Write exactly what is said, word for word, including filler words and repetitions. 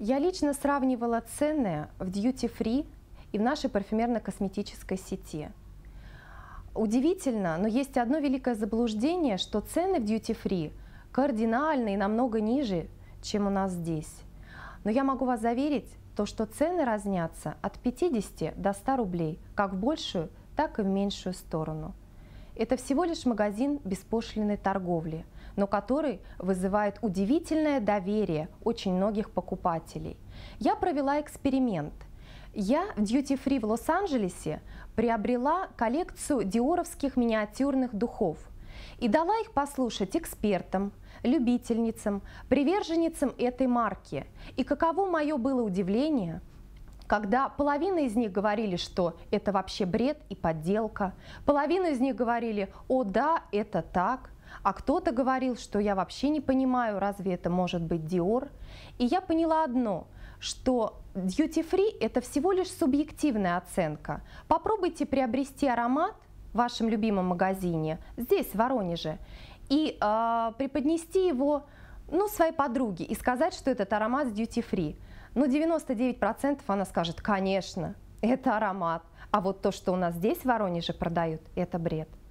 Я лично сравнивала цены в дьюти-фри и в нашей парфюмерно-косметической сети. Удивительно, но есть одно великое заблуждение, что цены в дьюти-фри кардинально и намного ниже, чем у нас здесь. Но я могу вас заверить, то, что цены разнятся от пятидесяти до ста рублей, как в большую, так и в меньшую сторону. Это всего лишь магазин беспошлинной торговли, но который вызывает удивительное доверие очень многих покупателей. Я провела эксперимент. Я в дьюти-фри в Лос-Анджелесе приобрела коллекцию диоровских миниатюрных духов и дала их послушать экспертам, любительницам, приверженницам этой марки. И каково мое было удивление, когда половина из них говорили, что это вообще бред и подделка, половина из них говорили: «О да, это так», а кто-то говорил, что я вообще не понимаю, разве это может быть Dior. И я поняла одно, что дьюти-фри – это всего лишь субъективная оценка. Попробуйте приобрести аромат в вашем любимом магазине, здесь, в Воронеже, и э, преподнести его ну, своей подруге и сказать, что этот аромат с дьюти-фри. Ну, девяносто девять процентов она скажет: конечно, это аромат. А вот то, что у нас здесь в Воронеже продают, это бред.